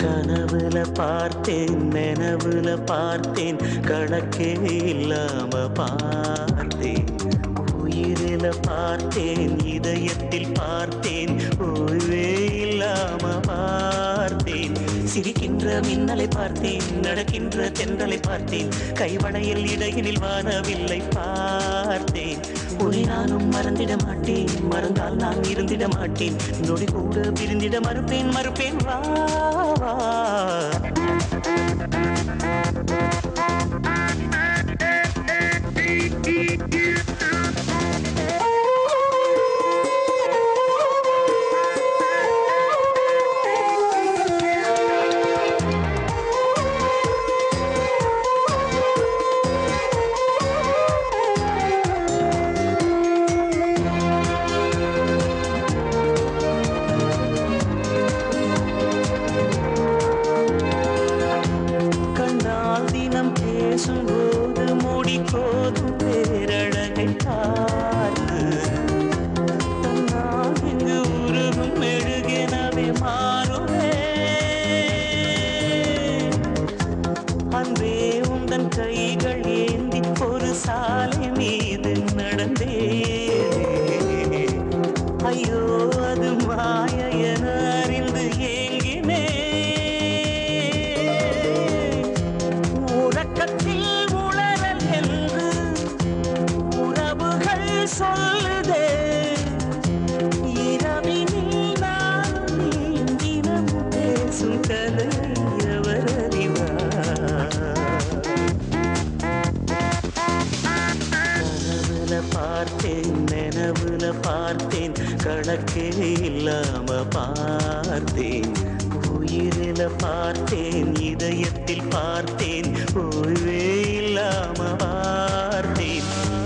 கனவுல பார்த்தேன் நினவுல பார்த்தேன் கணக்கே இல்லாம பார்த்தேன் உயிரில பார்த்தேன் இதயத்தில் பார்த்தேன் ஓய்வே இல்லாம பார்த்தேன் சிரிக்கின்ற மின்னலை பார்த்தேன் நடக்கின்ற தென்றலை பார்த்தேன் கைவளையில் இடையினில் வானவில்லை பார்த்தேன் உன்னை நானும் மறந்திட மாட்டேன் மறந்தால் நான் இருந்திட மாட்டேன் நொடி கூட பிரிந்திட மறுப்பேன் மறுப்பேன் வா வா பார்த்தேன் கணக்கே இல்லாம பார்த்தேன் உயிரில பார்த்தேன் இதயத்தில் பார்த்தேன் ஓய்வே இல்லாம பார்த்தேன்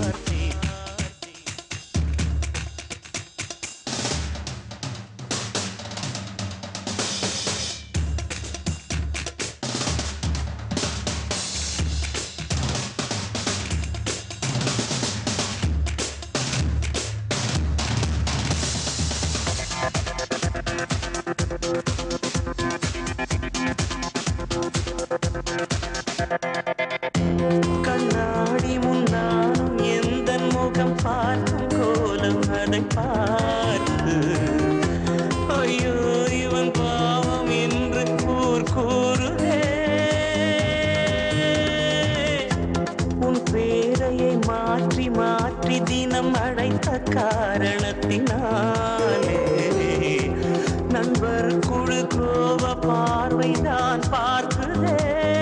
காரணத்தினாலே நண்பர் குழு கோப பார்வைதான் பார்க்குதே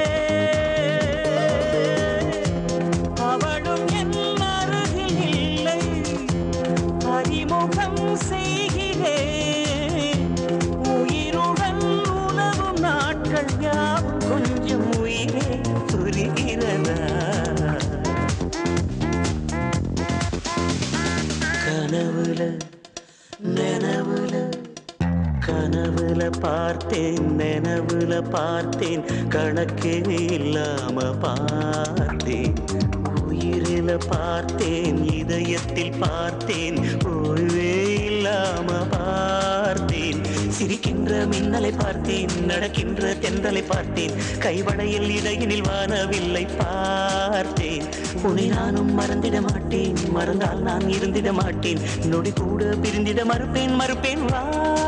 அவளும் என் அருகில் இல்லை அறிமுகம் செய்கிறேன் உயிருடன் உணவும் நாட்கள் யாவும் கொஞ்சம் உயிரே புரிகிறதா கனவுல நினவுல கனவுல பார்த்தேன் நினவுல பார்த்தேன் கணக்கே இல்லாம பார்த்தேன் உயிரில பார்த்தேன் இதயத்தில் பார்த்தேன் ஓய்வே இல்லாம பார்த்தேன் சிரிக்கின்ற மின்னலை பார்த்தேன் நடக்கின்ற தென்றலை பார்த்தேன் கைவளையில் இடையினில் வானவில்லை பார்த்தேன் உன்னை நானும் மறந்திட மாட்டேன் மறந்தால் நான் இருந்திட மாட்டேன் நொடி கூட பிரிந்திட மறுப்பேன் மறுப்பேன் வா